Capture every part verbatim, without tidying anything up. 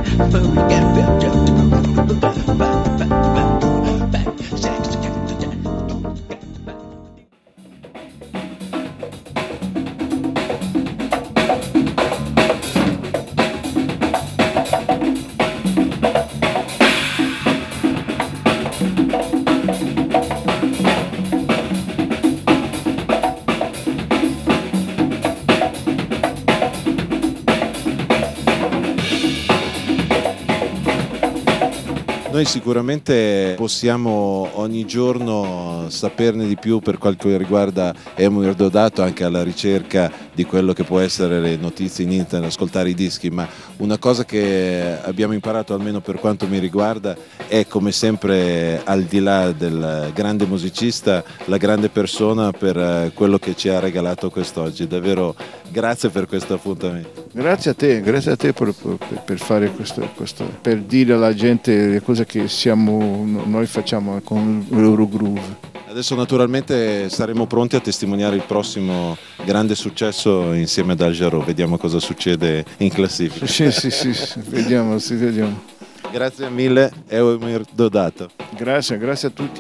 Noi sicuramente possiamo ogni giorno saperne di più per quel che riguarda Emir Deodato, anche alla ricerca di quello che può essere le notizie in internet, ascoltare i dischi, ma una cosa che abbiamo imparato, almeno per quanto mi riguarda, è come sempre, al di là del grande musicista, la grande persona, per quello che ci ha regalato quest'oggi. Davvero grazie per questo appuntamento. Grazie a te, grazie a te per, per, per fare questo, questo, per dire alla gente le cose che siamo, noi facciamo con l'Eurogroove. Adesso naturalmente saremo pronti a testimoniare il prossimo grande successo insieme ad Al Jarreau. Vediamo cosa succede in classifica. Sì, sì, sì, sì. Vediamo, sì, vediamo. Grazie mille, Emir Deodato. Grazie, grazie a tutti.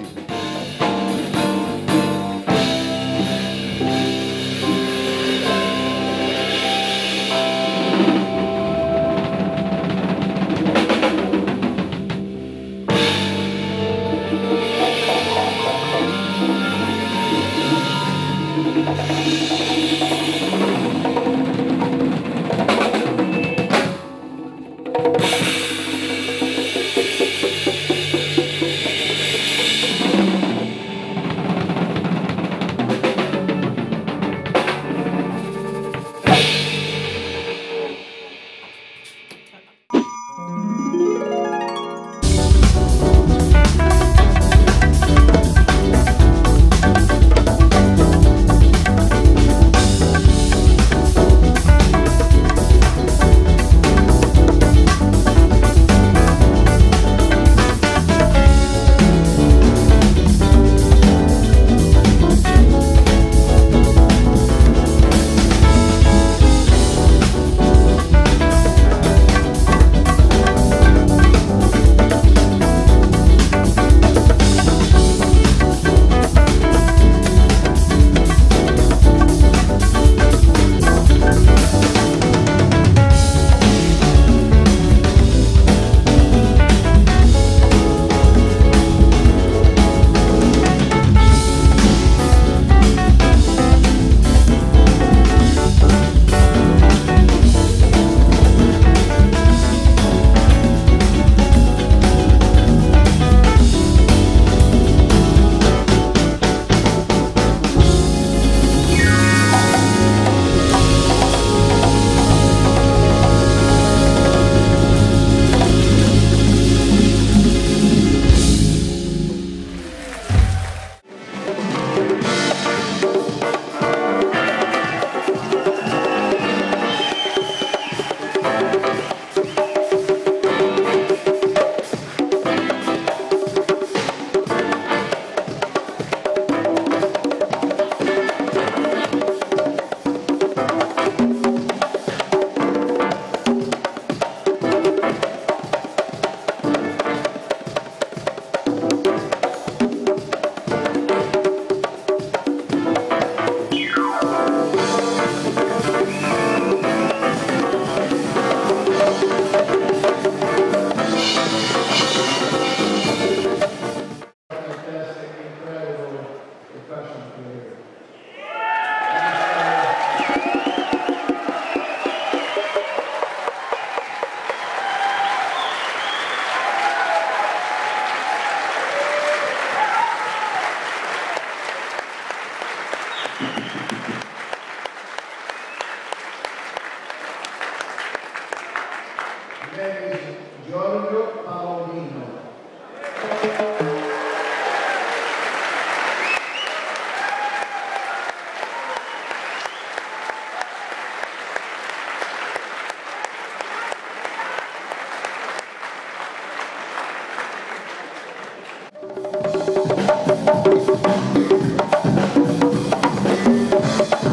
Giorgio Paolino.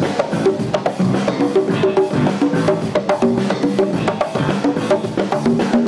Thank you.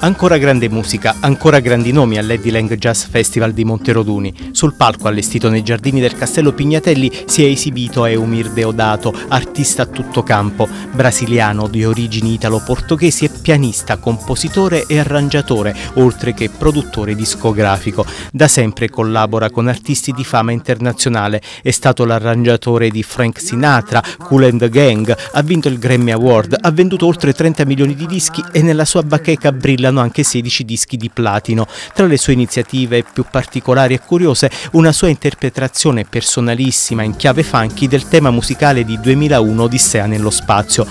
Ancora grande musica, ancora grandi nomi all'Eddie Lang Jazz Festival di Monteroduni. Sul palco allestito nei giardini del Castello Pignatelli si è esibito Eumir Deodato, artista a tutto campo, brasiliano di origini italo-portoghesi e pianista, compositore e arrangiatore, oltre che produttore discografico. Da sempre collabora con artisti di fama internazionale, è stato l'arrangiatore di Frank Sinatra, Kool and the Gang, ha vinto il Grammy Award, ha venduto oltre trenta milioni di dischi e nella sua bacheca brillano anche sedici dischi di platino. Tra le sue iniziative più particolari e curiose, una sua interpretazione personalissima in chiave funky del tema musicale di duemilauno Odissea nello spazio.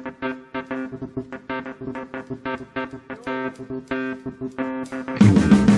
Thank you.